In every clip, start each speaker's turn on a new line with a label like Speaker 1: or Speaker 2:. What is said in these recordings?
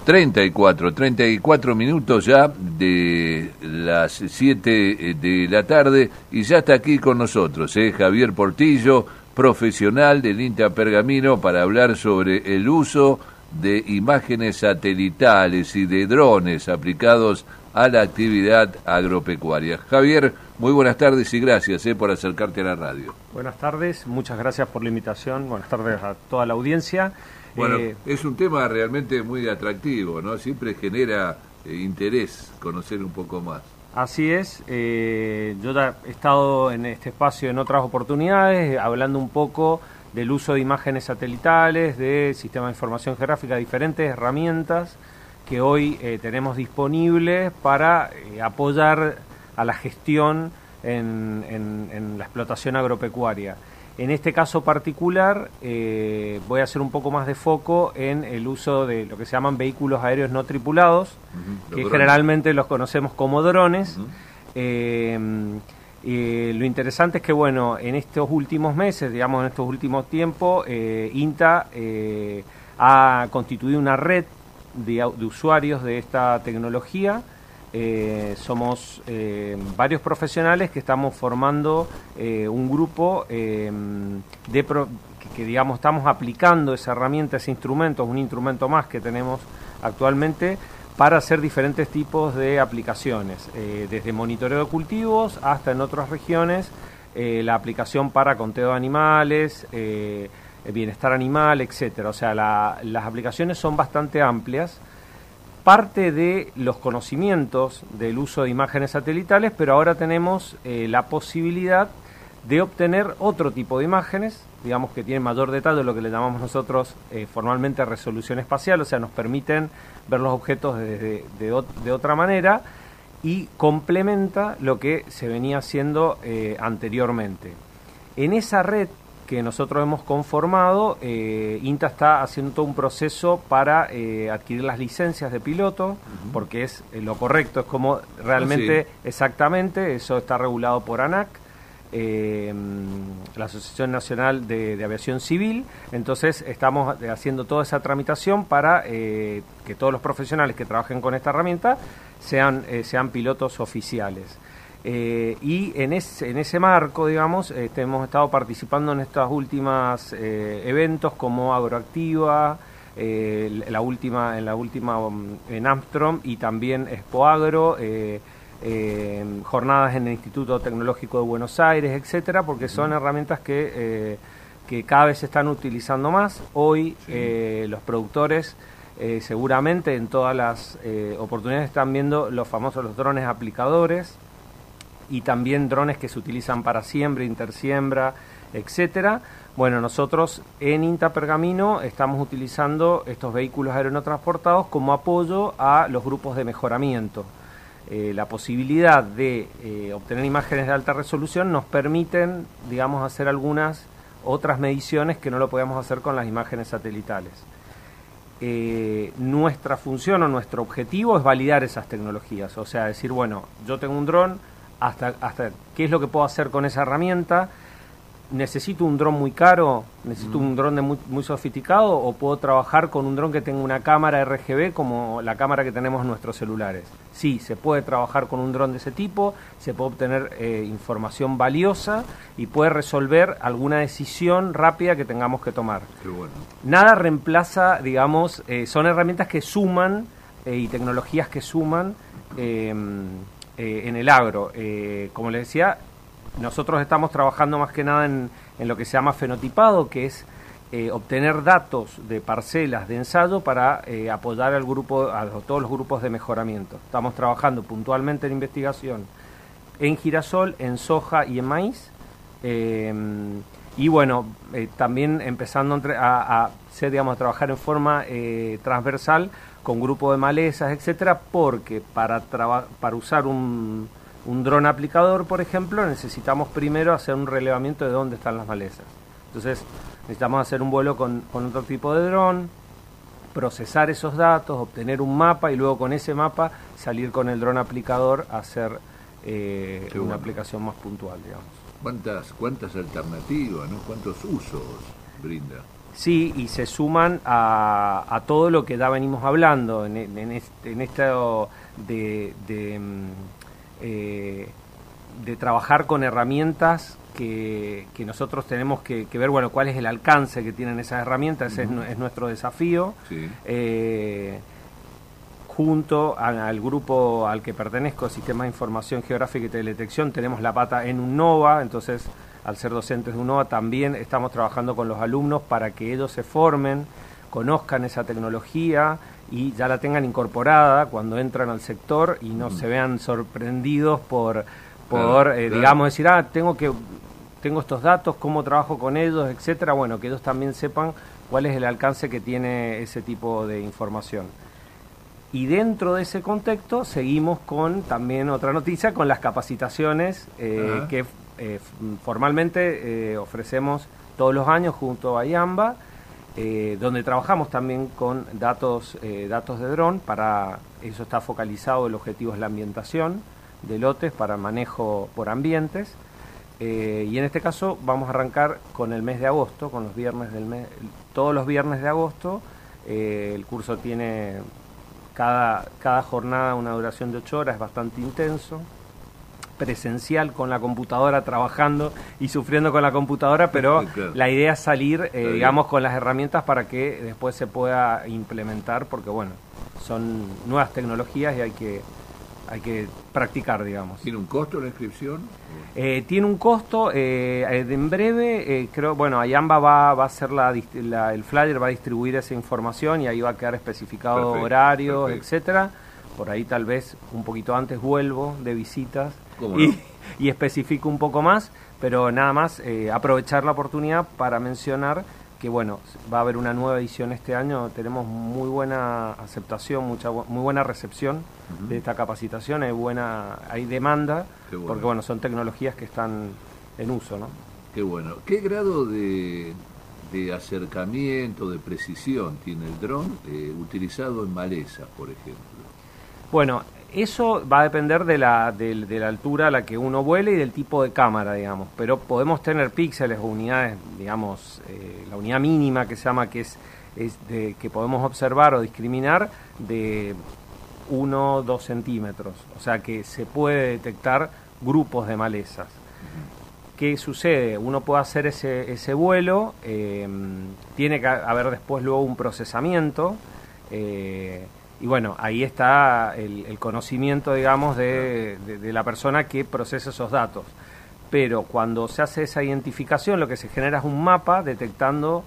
Speaker 1: 34 minutos ya de las 7 de la tarde y ya está aquí con nosotros, Javier Portillo, profesional del INTA Pergamino, para hablar sobre el uso de imágenes satelitales y de drones aplicados a la actividad agropecuaria. Javier, muy buenas tardes y gracias por acercarte a la radio.
Speaker 2: Buenas tardes, muchas gracias por la invitación, buenas tardes a toda la audiencia.
Speaker 1: Bueno, es un tema realmente muy atractivo, ¿no? Siempre genera interés conocer un poco más.
Speaker 2: Así es, yo ya he estado en este espacio en otras oportunidades hablando un poco del uso de imágenes satelitales, de sistemas de información geográfica, diferentes herramientas que hoy tenemos disponibles para apoyar a la gestión en la explotación agropecuaria. En este caso particular voy a hacer un poco más de foco en el uso de lo que se llaman vehículos aéreos no tripulados, que drones. Generalmente los conocemos como drones. Lo interesante es que, bueno, en estos últimos meses, digamos en estos últimos tiempos, INTA ha constituido una red de usuarios de esta tecnología. Somos varios profesionales que estamos formando un grupo que digamos estamos aplicando esa herramienta, ese instrumento, un instrumento más que tenemos actualmente para hacer diferentes tipos de aplicaciones, desde monitoreo de cultivos hasta en otras regiones la aplicación para conteo de animales, bienestar animal, etcétera. O sea, las aplicaciones son bastante amplias. Parte de los conocimientos del uso de imágenes satelitales, pero ahora tenemos la posibilidad de obtener otro tipo de imágenes, digamos que tienen mayor detalle, lo que le llamamos nosotros formalmente resolución espacial, o sea, nos permiten ver los objetos de otra manera y complementa lo que se venía haciendo anteriormente. En esa red que nosotros hemos conformado, INTA está haciendo todo un proceso para adquirir las licencias de piloto, porque es lo correcto, es como realmente exactamente, eso está regulado por ANAC, la Asociación Nacional de Aviación Civil. Entonces estamos haciendo toda esa tramitación para que todos los profesionales que trabajen con esta herramienta sean pilotos oficiales. Y en ese marco, digamos, hemos estado participando en estos últimos eventos como Agroactiva, en Amstrom y también Expoagro, jornadas en el Instituto Tecnológico de Buenos Aires, etcétera, porque son herramientas que cada vez se están utilizando más. Hoy los productores seguramente en todas las oportunidades están viendo los drones aplicadores, y también drones que se utilizan para siembra, intersiembra, etcétera. Bueno, nosotros en INTA Pergamino estamos utilizando estos vehículos aeronotransportados como apoyo a los grupos de mejoramiento. La posibilidad de obtener imágenes de alta resolución nos permiten, digamos, hacer algunas otras mediciones que no lo podemos hacer con las imágenes satelitales. Nuestra función o nuestro objetivo es validar esas tecnologías, o sea, decir, bueno, yo tengo un dron, hasta qué es lo que puedo hacer con esa herramienta. ¿Necesito un dron muy caro? ¿Necesito un dron muy sofisticado? ¿O puedo trabajar con un dron que tenga una cámara RGB como la cámara que tenemos en nuestros celulares? Sí, se puede trabajar con un dron de ese tipo, se puede obtener información valiosa y puede resolver alguna decisión rápida que tengamos que tomar.
Speaker 1: Qué bueno.
Speaker 2: Nada reemplaza, digamos, son herramientas que suman y tecnologías que suman en el agro. Como les decía, nosotros estamos trabajando más que nada en lo que se llama fenotipado, que es obtener datos de parcelas de ensayo para apoyar a todos los grupos de mejoramiento. Estamos trabajando puntualmente en investigación en girasol, en soja y en maíz. Y bueno, también empezando a trabajar en forma transversal con grupos de malezas, etcétera, porque para usar un dron aplicador, por ejemplo, necesitamos primero hacer un relevamiento de dónde están las malezas. Entonces necesitamos hacer un vuelo con otro tipo de dron, procesar esos datos, obtener un mapa y luego con ese mapa salir con el dron aplicador a hacer una aplicación más puntual, digamos.
Speaker 1: ¿Cuántas alternativas, ¿no? ¿Cuántos usos brinda?
Speaker 2: Sí, y se suman a todo lo que ya venimos hablando en esto de trabajar con herramientas que nosotros tenemos que ver, bueno, cuál es el alcance que tienen esas herramientas. Ese es nuestro desafío.
Speaker 1: Sí.
Speaker 2: Junto al grupo al que pertenezco, Sistema de Información Geográfica y Teledetección, tenemos la pata en UNOVA, entonces al ser docentes de UNOVA también estamos trabajando con los alumnos para que ellos se formen, conozcan esa tecnología y ya la tengan incorporada cuando entran al sector y no se vean sorprendidos por digamos, decir, tengo estos datos, cómo trabajo con ellos, etcétera. Bueno, que ellos también sepan cuál es el alcance que tiene ese tipo de información. Y dentro de ese contexto seguimos con también otra noticia, con las capacitaciones que formalmente ofrecemos todos los años junto a IAMBA, donde trabajamos también con datos de dron. Para eso está focalizado, el objetivo es la ambientación de lotes para manejo por ambientes. Y en este caso vamos a arrancar con el mes de agosto, con los viernes del mes, todos los viernes de agosto. El curso tiene cada jornada una duración de 8 horas, es bastante intenso, presencial, con la computadora, trabajando y sufriendo con la computadora, pero claro, la idea es salir, digamos, con las herramientas para que después se pueda implementar, porque bueno, son nuevas tecnologías y hay que practicar, digamos.
Speaker 1: ¿Tiene un costo la inscripción?
Speaker 2: Tiene un costo, en breve, creo, bueno, IAMBA va a hacer el flyer, va a distribuir esa información y ahí va a quedar especificado horarios, etcétera. Por ahí tal vez un poquito antes vuelvo de visitas y especifico un poco más, pero nada más aprovechar la oportunidad para mencionar que bueno, va a haber una nueva edición este año. Tenemos muy buena aceptación, muy buena recepción de esta capacitación, hay demanda, bueno, porque bueno, son tecnologías que están en uso, ¿no?
Speaker 1: Qué bueno. ¿Qué grado de acercamiento, de precisión tiene el dron utilizado en malezas, por ejemplo?
Speaker 2: Bueno, eso va a depender de la altura a la que uno vuele y del tipo de cámara, digamos. Pero podemos tener píxeles o unidades, digamos, la unidad mínima que se llama, que que podemos observar o discriminar, de 1 o 2 centímetros. O sea que se puede detectar grupos de malezas. ¿Qué sucede? Uno puede hacer ese vuelo, tiene que haber después luego un procesamiento, y bueno, ahí está el conocimiento, digamos, de la persona que procesa esos datos. Pero cuando se hace esa identificación, lo que se genera es un mapa detectando,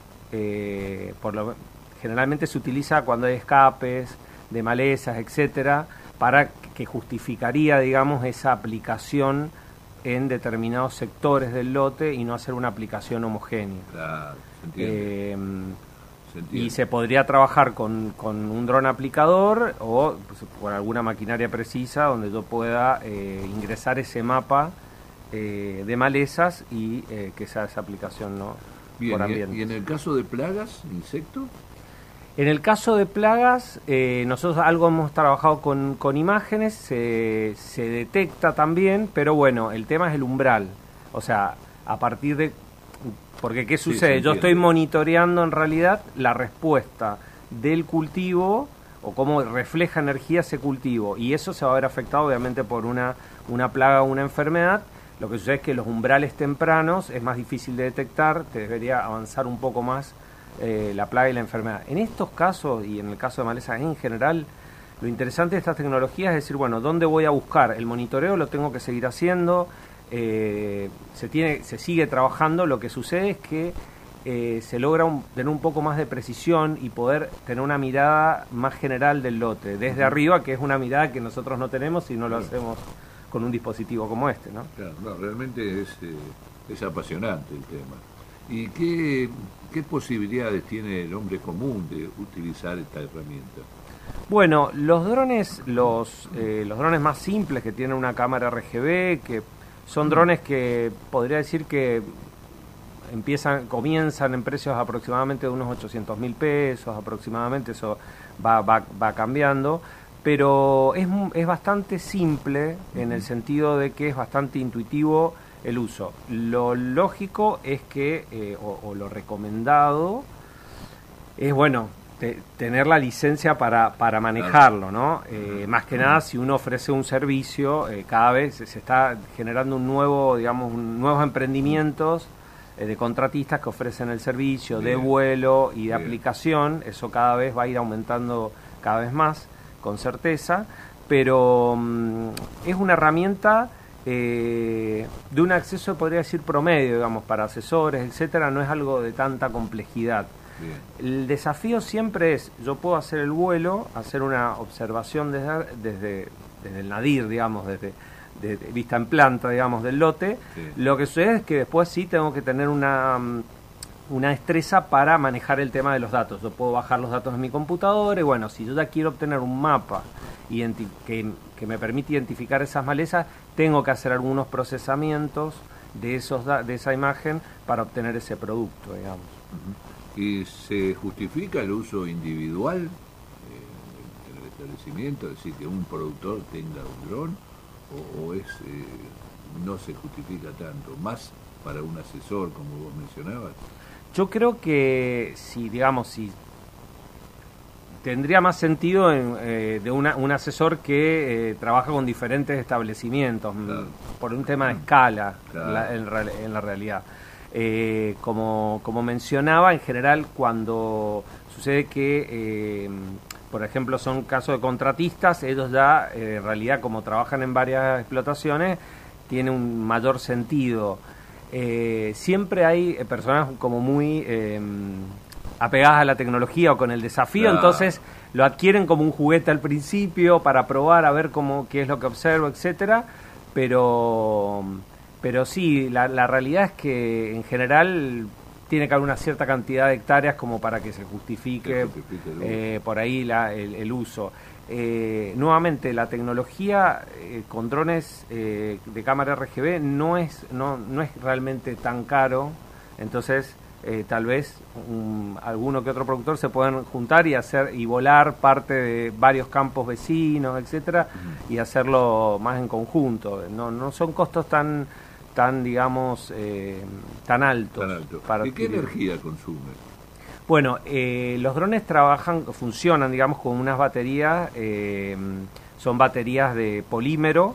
Speaker 2: generalmente se utiliza cuando hay escapes de malezas, etcétera, para que justificaría, digamos, esa aplicación en determinados sectores del lote y no hacer una aplicación homogénea.
Speaker 1: Claro, se entiende.
Speaker 2: Y se podría trabajar con un dron aplicador o pues, con alguna maquinaria precisa donde yo pueda ingresar ese mapa de malezas y que sea esa aplicación, ¿no?
Speaker 1: Bien,
Speaker 2: por ambiente.
Speaker 1: ¿Y en el caso de plagas, insectos?
Speaker 2: En el caso de plagas, nosotros algo hemos trabajado con imágenes, se detecta también, pero bueno, el tema es el umbral. O sea, a partir de... Porque ¿qué sucede? Yo estoy monitoreando en realidad la respuesta del cultivo o cómo refleja energía ese cultivo, y eso se va a ver afectado obviamente por una plaga o una enfermedad. Lo que sucede es que los umbrales tempranos es más difícil de detectar, te debería avanzar un poco más la plaga y la enfermedad. En estos casos, y en el caso de malezas en general, lo interesante de estas tecnologías es decir, bueno, ¿dónde voy a buscar? El monitoreo lo tengo que seguir haciendo, se sigue trabajando. Lo que sucede es que se logra tener un poco más de precisión y poder tener una mirada más general del lote, desde arriba, que es una mirada que nosotros no tenemos si no lo hacemos con un dispositivo como este, ¿no?
Speaker 1: Claro, no, realmente es apasionante el tema. ¿Y qué posibilidades tiene el hombre común de utilizar esta herramienta?
Speaker 2: Bueno, los drones más simples, que tienen una cámara RGB, que son drones que podría decir que comienzan en precios aproximadamente de unos 800.000 pesos, aproximadamente, eso va cambiando, pero es bastante simple en el sentido de que es bastante intuitivo el uso. Lo lógico es que, o lo recomendado, es bueno, tener la licencia para manejarlo, ¿no? Más que nada, si uno ofrece un servicio, cada vez se está generando nuevos emprendimientos de contratistas que ofrecen el servicio de vuelo y de aplicación. Eso cada vez va a ir aumentando cada vez más, con certeza, pero es una herramienta de un acceso, podría decir, promedio, digamos, para asesores, etcétera. No es algo de tanta complejidad. Bien. El desafío siempre es, yo puedo hacer el vuelo, hacer una observación desde el nadir, digamos, desde vista en planta, digamos, del lote. Sí. Lo que sucede es que después sí tengo que tener una destreza para manejar el tema de los datos. Yo puedo bajar los datos en mi computadora y bueno, si yo ya quiero obtener un mapa que me permite identificar esas malezas, tengo que hacer algunos procesamientos de esa imagen para obtener ese producto, digamos.
Speaker 1: ¿Y se justifica el uso individual en el establecimiento? Es decir, que un productor tenga un dron, o no se justifica tanto, más para un asesor, como vos mencionabas?
Speaker 2: Yo creo que si tendría más sentido de un asesor que trabaja con diferentes establecimientos, claro, por un tema de escala, claro, en la realidad. Como mencionaba, en general, cuando sucede que, por ejemplo, son casos de contratistas, ellos ya, en realidad, como trabajan en varias explotaciones, tiene un mayor sentido. Siempre hay personas como muy apegadas a la tecnología o con el desafío, claro, entonces lo adquieren como un juguete al principio para probar a ver qué es lo que observo, etcétera, pero sí, la realidad es que en general tiene que haber una cierta cantidad de hectáreas como para que se justifique por ahí el uso. Nuevamente, la tecnología con drones de cámara RGB no es realmente tan caro, entonces tal vez alguno que otro productor se pueden juntar y volar parte de varios campos vecinos, etcétera, y hacerlo más en conjunto. No son costos tan digamos, tan altos.
Speaker 1: ¿Y qué energía consume?
Speaker 2: Bueno, los drones funcionan, digamos, con unas baterías, son baterías de polímero.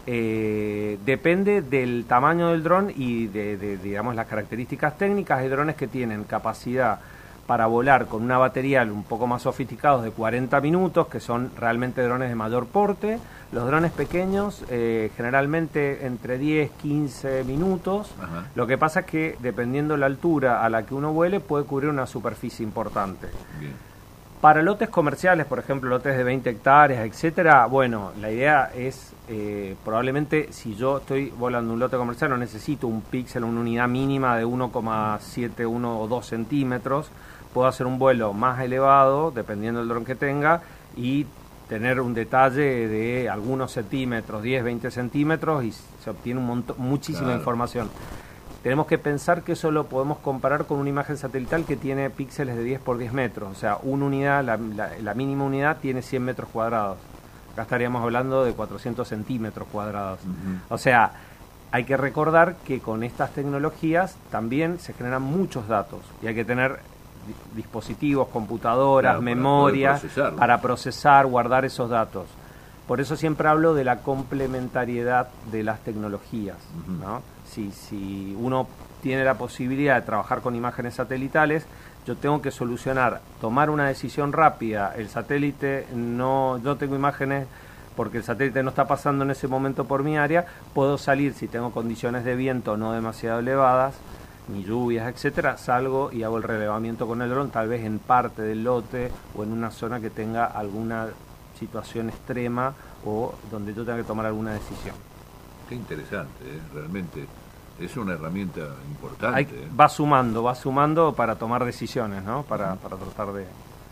Speaker 2: Depende del tamaño del dron y digamos, las características técnicas. Hay drones que tienen capacidad para volar con una batería un poco más sofisticados de 40 minutos, que son realmente drones de mayor porte. Los drones pequeños, generalmente entre 10, 15 minutos. Ajá. Lo que pasa es que, dependiendo la altura a la que uno vuele, puede cubrir una superficie importante. Bien. Para lotes comerciales, por ejemplo, lotes de 20 hectáreas, etcétera, bueno, la idea es, probablemente, si yo estoy volando un lote comercial, no necesito un píxel, una unidad mínima de 1,7, 1 o 2 centímetros. Puedo hacer un vuelo más elevado, dependiendo del dron que tenga, y tener un detalle de algunos centímetros, 10, 20 centímetros, y se obtiene muchísima información. Tenemos que pensar que eso lo podemos comparar con una imagen satelital que tiene píxeles de 10 por 10 metros. O sea, una unidad, la mínima unidad tiene 100 metros cuadrados. Acá estaríamos hablando de 400 centímetros cuadrados. O sea, hay que recordar que con estas tecnologías también se generan muchos datos y hay que tener dispositivos, computadoras, claro, memoria, para procesar, guardar esos datos. Por eso siempre hablo de la complementariedad de las tecnologías, ¿no? Si uno tiene la posibilidad de trabajar con imágenes satelitales, yo tengo que tomar una decisión rápida. El satélite, no tengo imágenes porque el satélite no está pasando en ese momento por mi área. Puedo salir, si tengo condiciones de viento no demasiado elevadas, ni lluvias, etcétera, salgo y hago el relevamiento con el dron, tal vez en parte del lote o en una zona que tenga alguna situación extrema o donde yo tenga que tomar alguna decisión.
Speaker 1: Qué interesante, realmente es una herramienta importante.
Speaker 2: Va sumando para tomar decisiones, ¿no? Para tratar de...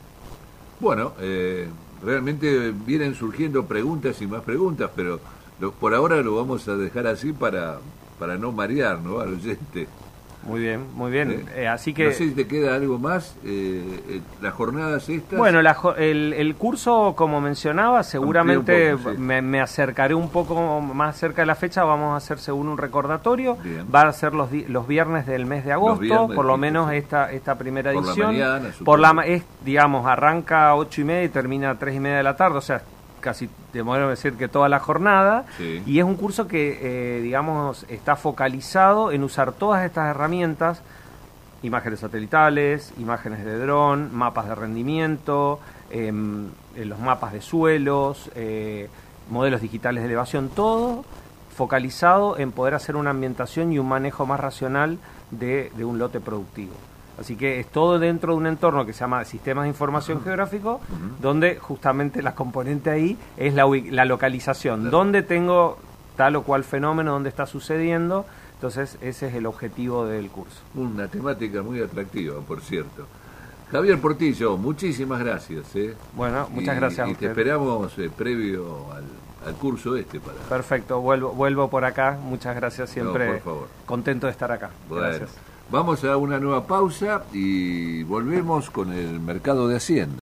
Speaker 1: Bueno, realmente vienen surgiendo preguntas y más preguntas, pero por ahora lo vamos a dejar así para no marear, ¿no?, al oyente.
Speaker 2: Muy bien, muy bien. Así que...
Speaker 1: No sé si te queda algo más, las jornadas estas.
Speaker 2: Bueno, el curso, como mencionaba, seguramente
Speaker 1: poco, sí.
Speaker 2: me acercaré un poco más cerca de la fecha, vamos a hacer según un recordatorio.
Speaker 1: Bien.
Speaker 2: Va a ser los viernes del mes de agosto,
Speaker 1: viernes,
Speaker 2: por lo menos
Speaker 1: sí.
Speaker 2: esta primera
Speaker 1: Por la
Speaker 2: edición.
Speaker 1: mañana,
Speaker 2: digamos, arranca 8:30 y termina 3:30 de la tarde, o sea, casi te podemos decir que toda la jornada,
Speaker 1: sí.
Speaker 2: Y es un curso que, digamos, está focalizado en usar todas estas herramientas, imágenes satelitales, imágenes de dron, mapas de rendimiento, los mapas de suelos, modelos digitales de elevación, todo focalizado en poder hacer una ambientación y un manejo más racional de un lote productivo. Así que es todo dentro de un entorno que se llama Sistemas de Información Geográfico, donde justamente la componente ahí es la localización, dónde tengo tal o cual fenómeno, dónde está sucediendo. Entonces ese es el objetivo del curso.
Speaker 1: Una temática muy atractiva, por cierto. Javier Portillo, muchísimas gracias.
Speaker 2: Bueno, muchas gracias a
Speaker 1: y
Speaker 2: usted.
Speaker 1: te esperamos previo al curso para...
Speaker 2: Perfecto, vuelvo por acá. Muchas gracias, siempre
Speaker 1: No, por favor.
Speaker 2: contento de estar acá.
Speaker 1: Bueno,
Speaker 2: gracias.
Speaker 1: vamos a una nueva pausa y volvemos con el mercado de Hacienda.